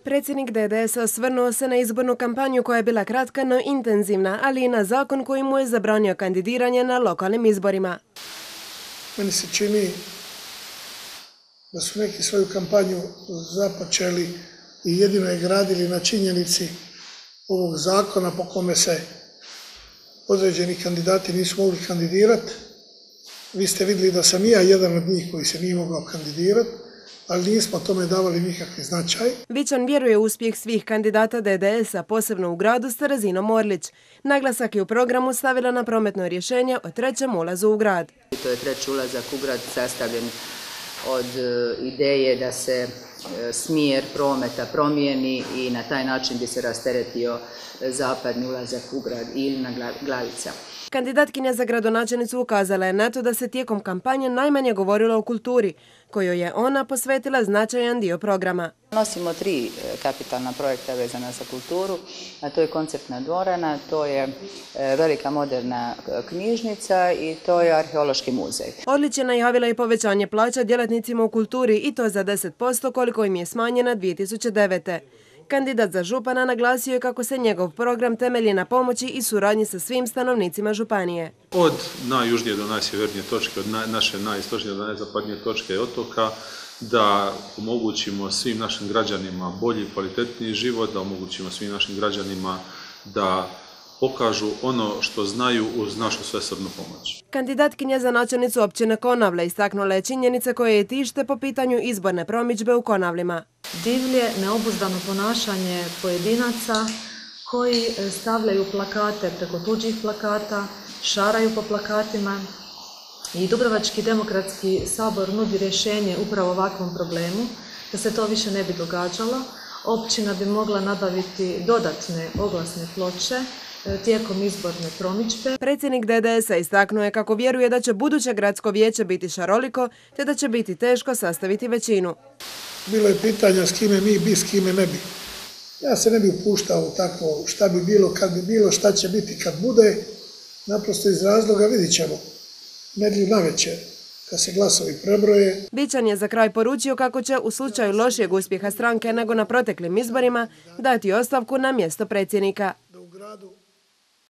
Predsjednik DDS-a osvrnuo se na izbornu kampanju koja je bila kratka no intenzivna, ali i na zakon koji mu je zabranio kandidiranje na lokalnim izborima. Meni se čini da su neki svoju kampanju započeli i jedino je gradili na činjenici ovog zakona po kome se određeni kandidati nisu mogli kandidirati. Vi ste vidjeli da sam i ja jedan od njih koji se nije mogao kandidirati, ali nismo tome davali nikakvi značaj. Vičan vjeruje u uspjeh svih kandidata DDS-a, posebno u gradu s Terezinom Orlić. Naglasak je u programu stavila na prometno rješenje o trećem ulazu u grad. To je treći ulazak u grad sastavljen od ideje da se smjer prometa promijeni i na taj način bi se rasteretio zapadni ulazak u grad Ilina Glavica. Kandidatkinja za gradonačelnicu ukazala je na to da se tijekom kampanje najmanje govorilo o kulturi, kojoj je ona posvetila značajan dio programa. Nosimo 3 kapitalna projekta vezana za kulturu, a to je koncertna dvorana, to je velika moderna knjižnica i to je arheološki muzej. Orlić je najavila i povećanje plaća djelatnicima u kulturi i to za 10% koliko im je smanjena 2009. Kandidat za župana naglasio je kako se njegov program temelji na pomoći i suradnji sa svim stanovnicima županije. Od najjužnije do najsjevernije točke, od naše najistočnije do najzapadnije točke otoka, da omogućimo svim našim građanima bolji i kvalitetniji život, da omogućimo svim našim građanima da pokažu ono što znaju uz našu svesrdnu pomoć. Kandidatkinja za načelnicu općine Konavle istaknula je činjenice koje je tište po pitanju izborne promidžbe u Konavlima. Divlje, neobuzdano ponašanje pojedinaca koji stavljaju plakate preko tuđih plakata, šaraju po plakatima i Dubrovački demokratski sabor nudi rješenje upravo ovakvom problemu. Da se to više ne bi događalo, općina bi mogla nabaviti dodatne oglasne ploče tijekom izborne promidžbe. Predsjednik DDS-a istaknuo je kako vjeruje da će buduće gradsko vijeće biti šaroliko te da će biti teško sastaviti većinu. Bilo je pitanja s kime mi bi, s kime ne bi. Ja se ne bi upuštao u takvo šta bi bilo, kad bi bilo, šta će biti kad bude. Naprosto iz razloga vidit ćemo. Nedjelju navečer, kad se glasovi prebroje. Vičan je za kraj poručio kako će u slučaju lošijeg uspjeha stranke nego na proteklim izborima dati ostavku na mjesto predsjednika. Da u gradu